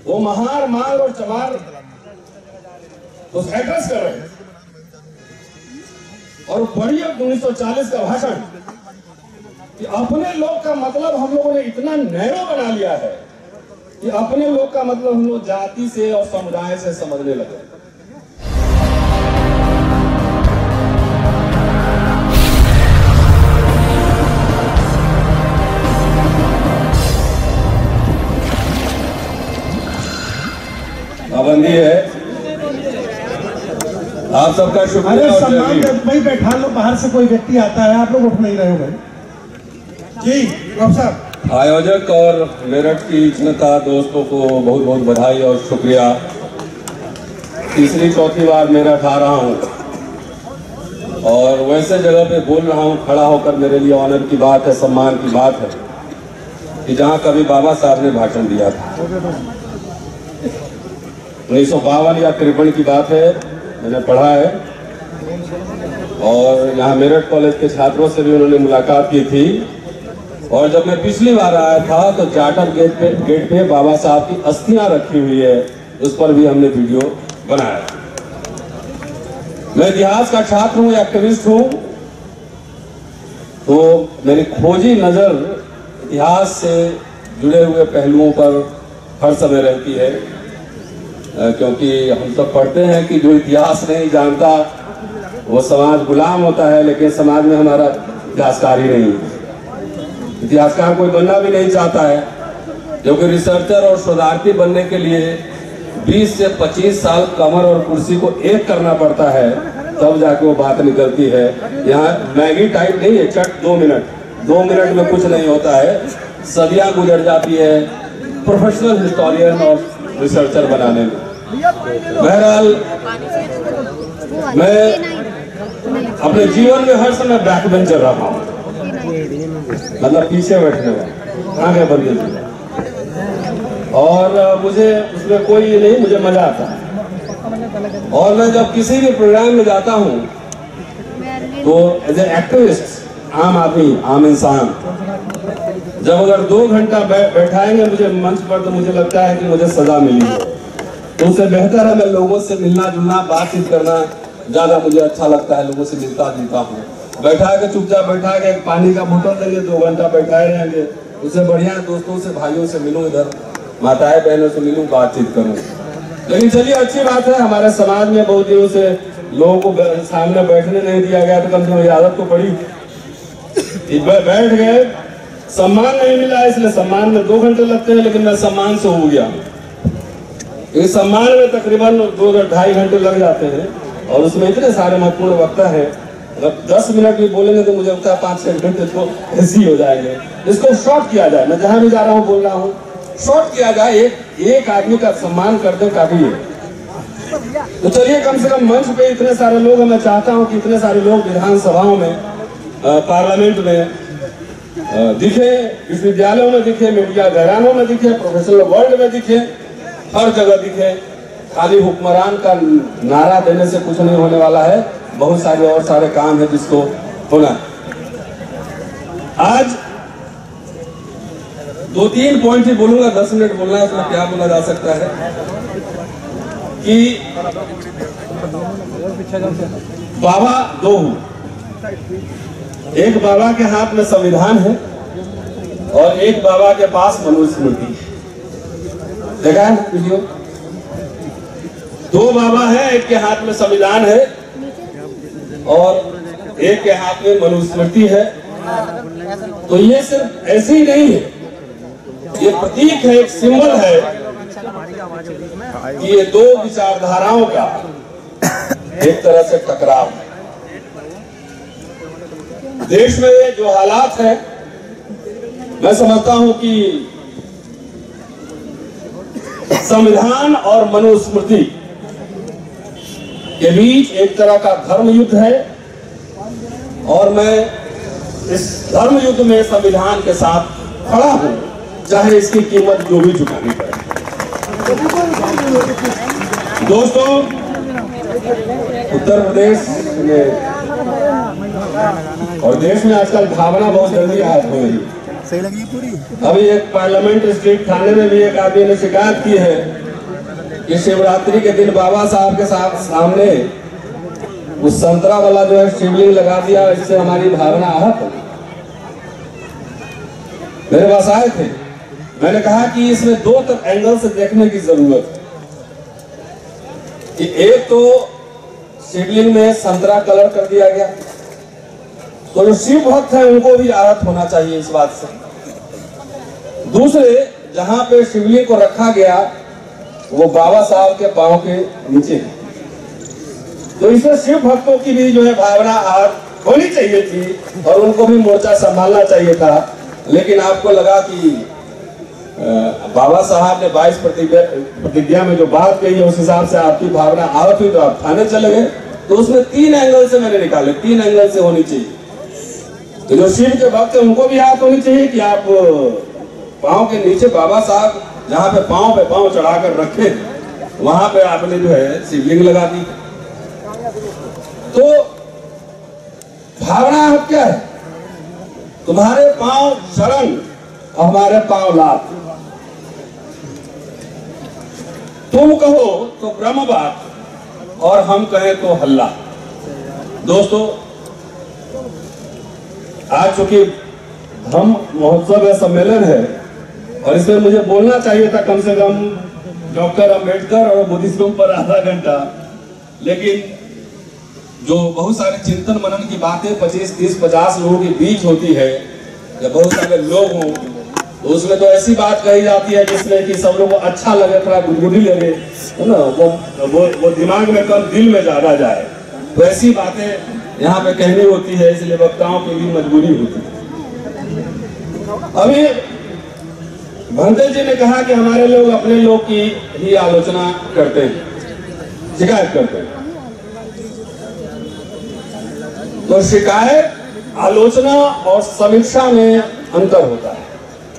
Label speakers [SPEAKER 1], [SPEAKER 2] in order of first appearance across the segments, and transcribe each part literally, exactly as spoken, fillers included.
[SPEAKER 1] वो महार, मार और चमार तो एड्रेस कर रहे हैं। और पढ़िए उन्नीस सौ चालीस का भाषण कि अपने लोग का मतलब हम लोगों ने इतना नैरो बना लिया है कि अपने लोग का मतलब हम लोग जाति से और समुदाय से समझने लगे। पाबंदी है। आप सबका शुक्रिया।
[SPEAKER 2] अरे सम्मान भाई बैठा लो, बाहर से कोई व्यक्ति आता है, आप लोग उठ नहीं रहे हो भाई। जी साहब।
[SPEAKER 1] आयोजक और मेरठ की जनता दोस्तों को बहुत बहुत बधाई और शुक्रिया। तीसरी चौथी बार मेरठ आ रहा हूँ और वैसे जगह पे बोल रहा हूँ, खड़ा होकर मेरे लिए ऑनर की बात है, सम्मान की बात है कि जहाँ कभी बाबा साहब ने भाषण दिया था। उन्नीस सौ बावन या तिरपन की बात है, मैंने पढ़ा है। और यहाँ मेरठ कॉलेज के छात्रों से भी उन्होंने मुलाकात की थी। और जब मैं पिछली बार आया था तो चार्टर गेट पे गेट पे बाबा साहब की अस्थियां रखी हुई है, उस पर भी हमने वीडियो बनाया। मैं इतिहास का छात्र हूँ, एक्टिविस्ट हूँ, तो मेरी खोजी नजर इतिहास से जुड़े हुए पहलुओं पर हर समय रहती है, क्योंकि हम सब पढ़ते हैं कि जो इतिहास नहीं जानता वो समाज गुलाम होता है, लेकिन समाज में हमारा इतिहासकार ही नहीं है। इतिहासकार कोई बनना भी नहीं चाहता है, क्योंकि रिसर्चर और शोधार्थी बनने के लिए बीस से पच्चीस साल कमर और कुर्सी को एक करना पड़ता है, तब जाके वो बात निकलती है। यहाँ मैगी टाइप नहीं है, चट दो मिनट दो मिनट में कुछ नहीं होता है, सदियां गुजर जाती है प्रोफेशनल हिस्टोरियन और रिसर्चर बनाने में। बहरहाल मैं अपने जीवन में हर समय बैक बेंचर रहा हूँ, मतलब पीछे बैठने वाला, आगे बंदे। और मुझे उसमें कोई ये नहीं, मुझे मजा आता है। और मैं जब किसी भी प्रोग्राम में जाता हूँ तो एज ए एक्टिविस्ट, आम आदमी, आम इंसान, जब अगर दो घंटा बैठाएंगे मुझे मंच पर तो मुझे लगता है कि मुझे सजा मिली है। तो उससे बेहतर है मैं लोगों से मिलना जुलना, बातचीत करना ज्यादा मुझे अच्छा लगता है। लोगों से मिलता जुलता हूँ। बैठा के चुपचाप बैठा के पानी का बोतल देंगे, दो घंटा बैठाए रहेंगे, उससे बढ़िया दोस्तों से, भाइयों से मिलूं, इधर माताएं बहनों से मिलूं, बातचीत करूं। लेकिन चलिए अच्छी बात है, हमारे समाज में बहुत दिनों से लोगों को सामने बैठने नहीं दिया गया, तो कम से कम आदत तो पड़ी। बैठ गए, सम्मान नहीं मिला, इसलिए सम्मान में दो घंटे लगते हैं, लेकिन मैं सम्मान से हो गया। इस सम्मान में तकरीबन दो ढाई घंटे लग जाते हैं और उसमें इतने सारे महत्वपूर्ण वक्ता है, अगर दस मिनट भी बोलेंगे तो मुझे लगता है पाँच छह घंटे तो ऐसे ही हो जाएंगे। इसको शॉर्ट किया जाए, मैं जहां भी जा रहा हूं बोल रहा हूं, शॉर्ट किया जाए, एक एक आदमी का सम्मान कर दे, काफी है। तो चलिए, कम से कम मंच पे इतने सारे लोग हैं, मैं चाहता हूं कि इतने सारे लोग विधानसभाओं में, पार्लियामेंट में दिखे, विश्वविद्यालयों में दिखे, मीडिया घरानों में दिखे, प्रोफेशनल वर्ल्ड में दिखे, हर जगह दिखे। खाली हुक्मरान का नारा देने से कुछ नहीं होने वाला है, बहुत सारे और सारे काम है जिसको होना। आज दो तीन पॉइंट ही बोलूंगा, दस मिनट बोलना है, उसमें क्या बोला जा सकता है कि बाबा दो हूं। एक बाबा के हाथ में संविधान है और एक बाबा के पास मनुस्मृति है। देखा है वीडियो? दो बाबा है, एक के हाथ में संविधान है और एक के हाथ में मनुस्मृति है। तो ये सिर्फ ऐसे ही नहीं है, ये प्रतीक है, एक सिंबल है कि ये दो विचारधाराओं का एक तरह से टकराव है। देश में जो हालात है, मैं समझता हूं कि संविधान और मनुस्मृति के बीच एक तरह का धर्म युद्ध है और मैं इस धर्म युद्ध में संविधान के साथ खड़ा हूं, चाहे इसकी कीमत जो भी चुकानी पड़े। दोस्तों, उत्तर प्रदेश में और देश में आजकल भावना बहुत जल्दी हाथ हो रही है।
[SPEAKER 2] सही लगी पूरी।
[SPEAKER 1] अभी एक पार्लियामेंट स्ट्रीट थाने में भी एक आदमी ने शिकायत की है कि शिवरात्रि के दिन बाबा साहब के साथ सामने उस संतरा वाला जो है शिवलिंग लगा दिया, इससे हमारी भावना आहत हो। मेरे पास आए थे, मैंने कहा कि इसमें दो तरह एंगल से देखने की जरूरत है कि एक तो शिवलिंग में संतरा कलर कर दिया गया, तो जो शिव भक्त है उनको भी आहत होना चाहिए इस बात से। दूसरे, जहां पे शिवलिंग को रखा गया वो बाबा साहब के पांव के नीचे है, तो इसमें शिव भक्तों की भी जो है भावना आहत होनी चाहिए थी और उनको भी मोर्चा संभालना चाहिए था। लेकिन आपको लगा कि बाबा साहब ने बाईस प्रतिज्ञा में जो बात कही है उस हिसाब से आपकी भावना आहत हुई तो आप थाने चले गए। तो उसमें तीन एंगल से मैंने निकाले, तीन एंगल से होनी चाहिए। तो जो शिव के भक्त है उनको भी आहत होनी चाहिए कि आप पांव के नीचे बाबा साहब जहाँ पे पांव पे पांव चढ़ाकर रखे वहां पे आपने जो है शिवलिंग लगा दी। तो भावना आहत क्या है? तुम्हारे पांव शरण और हमारे पांव लात। तुम कहो तो ब्रह्म बात और हम कहें तो हल्ला। दोस्तों, आज चूंकि हम महोत्सव या सम्मेलन है और इसमें मुझे बोलना चाहिए था कम से कम डॉक्टर अंबेडकर और बुद्धिज्म पर आधा घंटा, लेकिन जो बहुत सारे चिंतन मनन की बातें पच्चीस तीस पचास लोगों के बीच होती है या बहुत सारे लोग हों तो उसमें तो ऐसी बात कही जाती है जिसमें कि सब लोगों को अच्छा लगे, थोड़ा गुदगुदी लगे, है ना, वो वो वो दिमाग में कम दिल में ज्यादा जाए। तो ऐसी बातें यहाँ पे कहनी होती है, इसलिए वक्ताओं की भी मजबूरी होती है। अभी भंते जी ने कहा कि हमारे लोग अपने लोग की ही आलोचना करते हैं, शिकायत करते हैं। तो शिकायत, आलोचना और समीक्षा में अंतर होता है।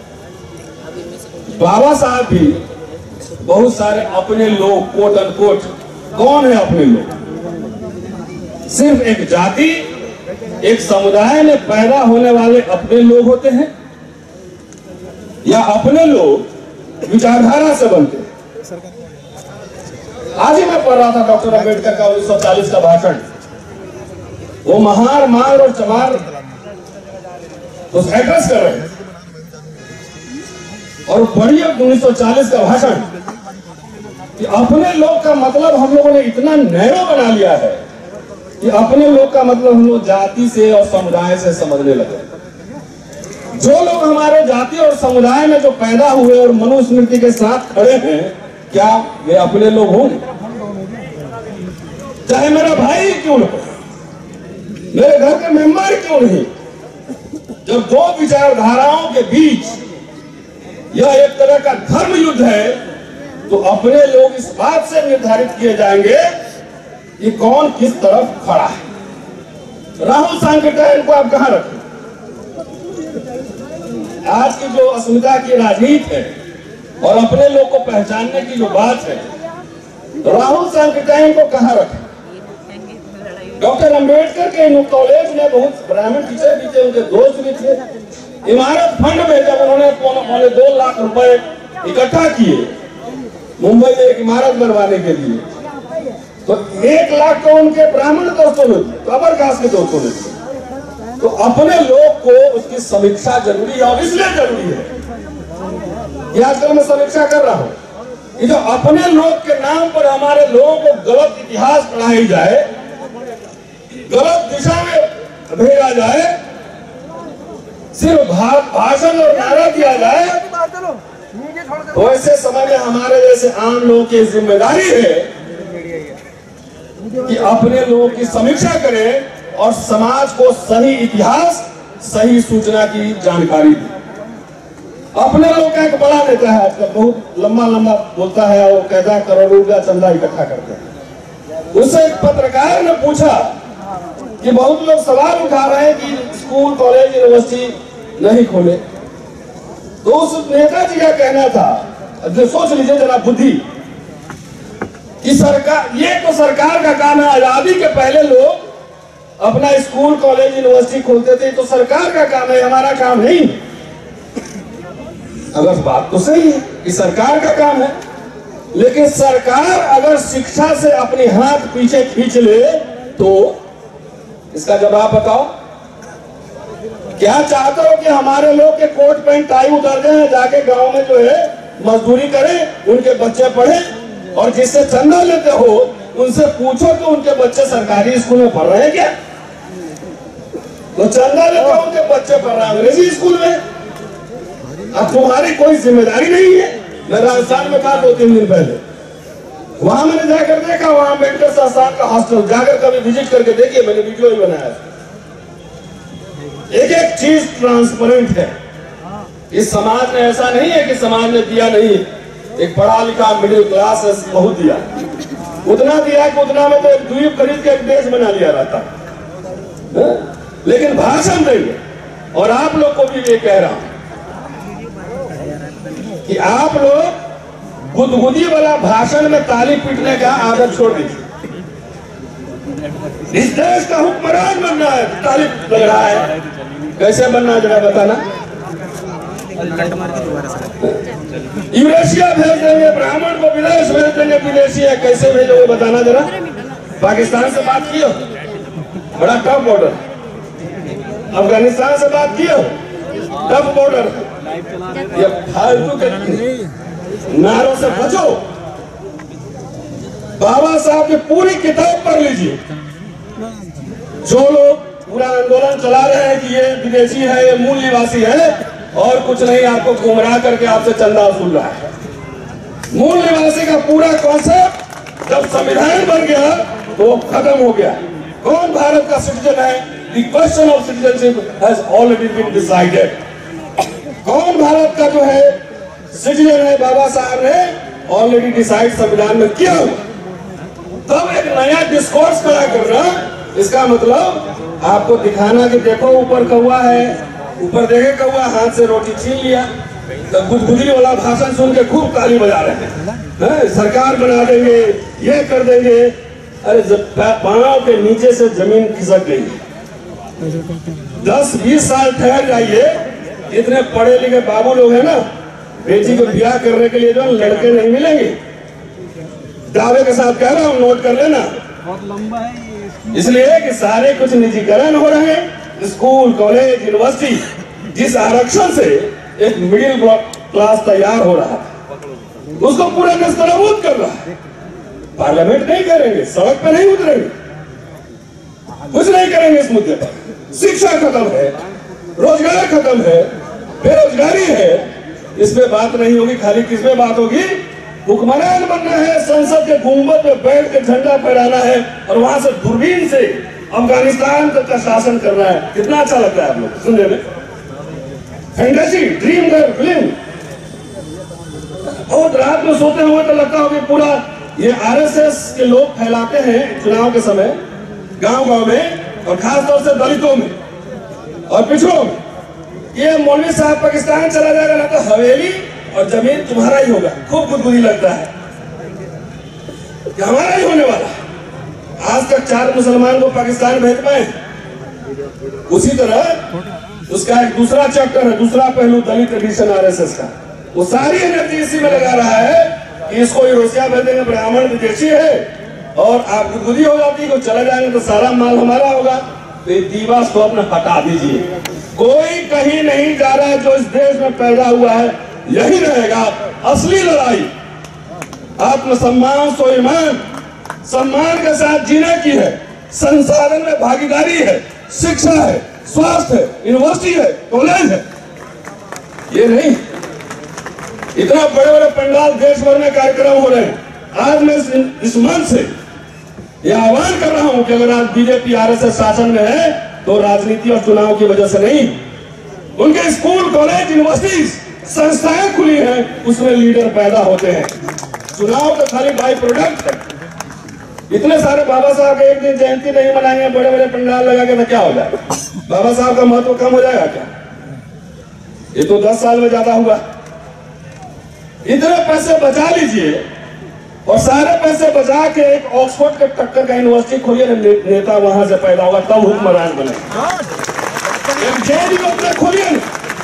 [SPEAKER 1] बाबा साहब भी बहुत सारे अपने लोग, कोट अनकोट, कौन है अपने लोग? सिर्फ एक जाति, एक समुदाय में पैदा होने वाले अपने लोग होते हैं या अपने लोग विचारधारा से बनते हैं। आज ही मैं पढ़ रहा था डॉक्टर अंबेडकर का उन्नीस सौ चालीस का भाषण। वो महार, मार और चमार तो एड्रेस कर रहे हैं और पढ़िए उन्नीस सौ चालीस का भाषण कि अपने लोग का मतलब हम लोगों ने इतना नैरो बना लिया है कि अपने लोग का मतलब हम लोग जाति से और समुदाय से समझने लगे। जो लोग हमारे जाति और समुदाय में जो पैदा हुए और मनुस्मृति के साथ खड़े हैं, क्या वे अपने लोग होंगे? चाहे मेरा भाई क्यों न हो, मेरे घर के मेंबर क्यों नहीं, जब दो विचारधाराओं के बीच यह एक तरह का धर्म युद्ध है तो अपने लोग इस बात से निर्धारित किए जाएंगे कि कौन किस तरफ खड़ा है। राहुल सांकृत्यायन को आप कहां रखें? आज की जो अस्मिता की राजनीति है और अपने लोग को पहचानने की जो बात है, राहुल सांकृत्यायन को कहां रखें? डॉक्टर अंबेडकर के कॉलेज में बहुत ब्राह्मण टीचर भी थे, उनके दोस्त भी थे। इमारत फंड में जब उन्होंने पौने दो लाख रुपए इकट्ठा किए मुंबई में एक इमारत बनवाने के लिए, तो एक लाख तो उनके ब्राह्मण दोस्तों ने, तो अपर कास्ट के दोस्तों ने। तो अपने लोग को उसकी समीक्षा जरूरी है और इसलिए जरूरी है कि आजकल मैं समीक्षा कर रहा हूं कि जो अपने लोग के नाम पर हमारे लोगों को गलत इतिहास पढ़ाई जाए, गलत दिशा में भेजा जाए, सिर्फ भाषण और नारा दिया जाए, तो ऐसे समय में हमारे जैसे आम लोगों की जिम्मेदारी है कि अपने लोगों की समीक्षा करें और समाज को सही इतिहास, सही सूचना की जानकारी दें। अपने लोग का एक बड़ा नेता है आजकल, बहुत लंबा लंबा बोलता है और कहता है करोड़ों का चंदा इकट्ठा करते हैं। उससे एक पत्रकार ने पूछा कि बहुत लोग सवाल उठा रहे हैं कि स्कूल, कॉलेज, यूनिवर्सिटी नहीं खोले, तो उस नेता जी का कहना था, सोच लीजिए जरा बुद्धि, कि सरकार, ये तो सरकार का काम है। आजादी के पहले लोग अपना स्कूल, कॉलेज, यूनिवर्सिटी खोलते थे, तो सरकार का काम है, हमारा काम नहीं। अगर बात तो सही है कि सरकार का काम है, लेकिन सरकार अगर शिक्षा से अपने हाथ पीछे खींच ले तो इसका जवाब बताओ। क्या चाहते हो कि हमारे लोग के कोट पैंट टाई उतर जाए, जाके गांव में जो है मजदूरी करें, उनके बच्चे पढ़े, और जिससे चंदा लेते हो उनसे पूछो कि उनके बच्चे सरकारी स्कूल में पढ़ रहे हैं क्या? तो चंदा लेते हो उनके बच्चे पढ़ रहे हैं अंग्रेजी स्कूल में। अब तुम्हारी कोई जिम्मेदारी नहीं है। मैं राजस्थान में था दो तीन दिन पहले, वहां मैंने जाकर देखा, वहां मेंटल संस्थान का हॉस्टल जाकर कभी विजिट करके देखिए, मैंने वीडियो ही बनाया। एक एक चीज ट्रांसपेरेंट है। इस समाज में ऐसा नहीं है कि समाज ने दिया नहीं, एक पढ़ा लिखा मिडिल क्लास है, बहुत दिया, उतना दिया कि उतना में तो एक द्वीप खरीद के एक देश बना लिया रहता है। लेकिन भाषण देंगे, और आप लोग को भी ये कह रहा हूं कि आप लोग गुदगुदी वाला भाषण में ताली पीटने का आदत छोड़ दीजिए। इस देश का हुक्मरान बनना है, ताली लग रहा है, कैसे बनना है जरा बताना। यूरेशिया भेज देंगे, ब्राह्मण को विदेश भेज देंगे, विदेशी है, कैसे भेजोगे बताना जरा। पाकिस्तान से बात किए, बड़ा टफ बॉर्डर। अफगानिस्तान से बात किए, टफ बॉर्डर। ये फालतू के नारों से बचो। बाबा साहब की पूरी किताब पढ़ लीजिए। जो लोग पूरा आंदोलन चला रहे हैं कि ये विदेशी है, ये मूल निवासी है, और कुछ नहीं, आपको गुमराह करके आपसे चंदा वसूल रहा है। मूल निवासी का पूरा कॉन्सेप्ट जब संविधान बन गया तो वो खत्म हो गया। कौन भारत का सिटीजन है? The question of citizenship has already been decided. कौन भारत का जो है सिटीजन है, बाबा साहब ने ऑलरेडी डिसाइड संविधान में किया हुआ। तब एक नया डिस्कोर्स खड़ा करना, इसका मतलब आपको दिखाना कि देखो ऊपर कौवा है, ऊपर देखे कौवा, हाथ से रोटी छीन लिया। तो गुदगुदी वाला भाषण सुन के खूब ताली बजा रहे हैं, सरकार बना देंगे, ये कर देंगे। अरे पांव के नीचे से जमीन खिसक गई। दस बीस साल ठहर जाइए। इतने पढ़े लिखे बाबू लोग हैं ना, बेटी को ब्याह करने के लिए जो लड़के नहीं मिलेंगे। दावे के साथ कह रहा हूँ, नोट कर लेना। बहुत लंबा है इसलिए कि सारे कुछ निजीकरण हो रहे हैं, स्कूल कॉलेज यूनिवर्सिटी। जिस आरक्षण से एक मिडिल क्लास तैयार हो रहा है, उसको पूरा नस्तनाबूद कर रहा है। पार्लियामेंट नहीं करेंगे, सड़क पे नहीं उतरेंगे, कुछ नहीं करेंगे इस मुद्दे पर। शिक्षा खत्म है, रोजगार खत्म है, बेरोजगारी है, इसमें बात नहीं होगी। खाली किसमें बात होगी? हुक्मरान बनना है, संसद के गुंबद में बैठ के झंडा फहराना है, और वहां से दूरबीन से अफगानिस्तान तक का शासन करना है। कितना अच्छा लगता है आप लोग सुनने में? Fantasy, dream girl film. और रात में सोते हुए तो लगता हो कि पूरा ये आरएसएस के लोग फैलाते हैं चुनाव के समय गांव गांव में, और खासतौर से दलितों में और पिछड़ों में। ये मौलवी साहब पाकिस्तान चला जाएगा ना तो हवेली और जमीन तुम्हारा ही होगा। खूब गुदगुदी लगता है कि हमारा ही होने वाला। आज तक चार मुसलमान को पाकिस्तान भेज पाए। उसी तरह उसका एक दूसरा चैप्टर है, दूसरा पहलू दलित एडिशन आरएसएस का। वो सारी एनर्जी इसी में लगा रहा है कि इसको यूरोसिया भेज देंगे, ब्राह्मण विदेशी है, और आप गुदगुदी हो जाती है, चला जाएंगे तो सारा माल हमारा होगा। तो ये दीवा स्वप्न हटा दीजिए। कोई कहीं नहीं जा रहा है। जो इस देश में पैदा हुआ है यही रहेगा। असली लड़ाई आत्मसम्मान, स्वाभिमान, सम्मान के साथ जीने की है। संसाधन में भागीदारी है, शिक्षा है, स्वास्थ्य है, यूनिवर्सिटी है, कॉलेज है। ये नहीं इतना बड़े बड़े पंडाल देश भर में कार्यक्रम हो रहे हैं। आज मैं इस मंच से ये आह्वान कर रहा हूं कि अगर आज बीजेपी आरएसएस शासन में है तो राजनीति और चुनाव की वजह से नहीं। उनके स्कूल कॉलेज यूनिवर्सिटी संस्थाएं खुली हैं, उसमें लीडर पैदा होते हैं। चुनाव तो खाली बाई प्रोडक्ट है। इतने सारे बाबा साहब के एक दिन जयंती नहीं मनाएंगे, बड़े बड़े पंडाल लगा के, तो क्या हो जाएगा? बाबा साहब का महत्व कम हो जाएगा क्या? ये तो दस साल में ज्यादा हुआ। इतने पैसे बचा लीजिए और सारे पैसे बचा के एक ऑक्सफोर्ड के टक्कर का यूनिवर्सिटी खोलिए, ने, नेता वहां से पैदा होगा, तब हुक्मरान बने। एक जेल अपने खोलिए,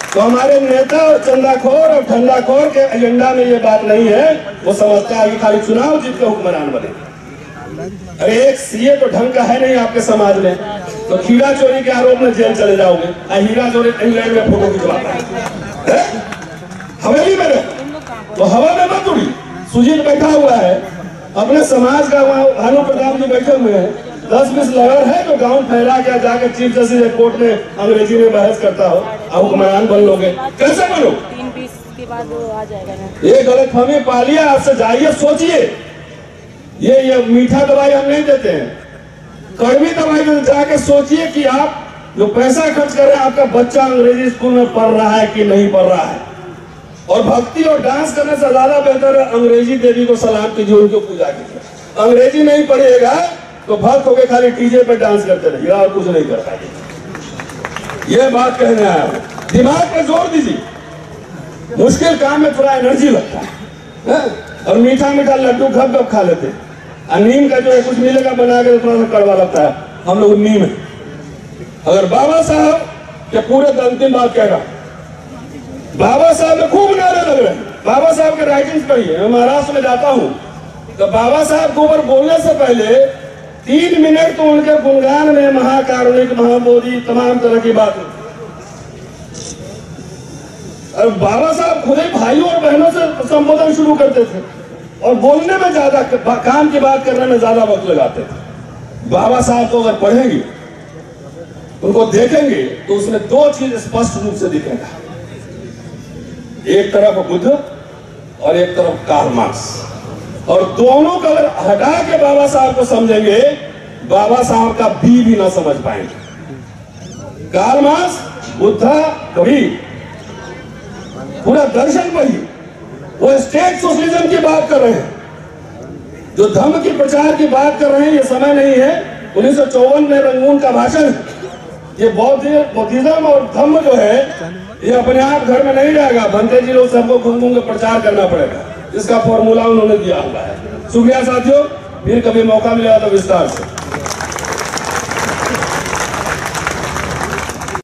[SPEAKER 1] तो हमारे नेता और चंदाखोर और ठंडाखोर के एजेंडा में ये बात नहीं है। वो समझता है कि खाली चुनाव जीत के हुक्मरान बने। अरे एक सीए तो ढंग का है नहीं आपके समाज में, तो खीरा चोरी के आरोप में जेल चले जाओगे। हीरा चोरी इंग्लैंड में फोटो खिंचवाता है, हवेली में रहे तो हवा में मत उड़ी। सुजीत बैठा हुआ है अपने समाज का, वहाँ भानु प्रताप जी बैठे हुए हैं, दस बीस लवर है जो गांव फैला के जाके चीफ जस्टिस कोर्ट में अंग्रेजी में बहस करता हो, अब हुक्मरान बन लोगे, कैसे बनो?
[SPEAKER 3] तीन बीस के बाद वो आ जाएगा ना।
[SPEAKER 1] ये गलतफहमी पालिए, आपसे जाइए, सोचिए। ये ये मीठा दवाई हम नहीं देते हैं, कड़वी दवाई में जाके सोचिए कि आप जो पैसा खर्च कर रहे हैं, आपका बच्चा अंग्रेजी स्कूल में पढ़ रहा है कि नहीं पढ़ रहा है। और भक्ति और डांस करने से ज्यादा बेहतर है अंग्रेजी देवी को सलाम कीजिए, उनकी पूजा कीजिए। अंग्रेजी नहीं पढ़िएगा तो भक्त होके खाली डीजे पे डांस करते रहिए और कुछ नहीं कर पाएंगे। ये बात कहने आया हूं, दिमाग पे जोर दीजिए। मुश्किल काम में थोड़ा एनर्जी लगता है, है? और मीठा मीठा लड्डू घप घप खा लेते हैं। नीम का जो है कुछ मिलेगा बना के थोड़ा सा कड़वा लगता है, हम लोग नीम है। अगर बाबा साहब के पूरे अंतिम बात कह रहा, बाबा साहब में खूब नारे लग रहे हैं। बाबा साहब के राइटिंग्स पढ़िए। मैं महाराष्ट्र में जाता हूँ तो बाबा साहब के ऊपर बोलने से पहले तीन मिनट तो उनके गुणगान में महाकारुणिक, महाबोधि, तमाम तरह की बात है। और बाबा साहब खुद ही भाइयों और बहनों से संबोधन शुरू करते थे और बोलने में ज्यादा, काम की बात करने में ज्यादा वक्त लगाते थे। बाबा साहब को अगर पढ़ेंगे, उनको देखेंगे तो उसमें दो चीज स्पष्ट रूप से दिखेगा, एक तरफ बुद्ध और एक तरफ कार्ल मार्क्स। और दोनों को अगर हटा के बाबा साहब को समझेंगे, बाबा साहब का बी भी ना समझ पाएंगे। कार्ल मार्क्स, बुद्धा, कबीर, पूरा दर्शन पढ़िए। वो स्टेट सोशलिज्म की बात कर रहे हैं, जो धम्म की प्रचार की बात कर रहे हैं। ये समय नहीं है, उन्नीस सौ चौवन में रंगून का भाषण। ये बौद्धिज्म और धम्म जो है ये अपने आप घर में नहीं रहेगा, बनते जी लोग सबको घूम घूम के प्रचार करना पड़ेगा। इसका फॉर्मूला उन्होंने दिया हुआ है। शुक्रिया साथियों, फिर कभी मौका मिलेगा तो विस्तार से।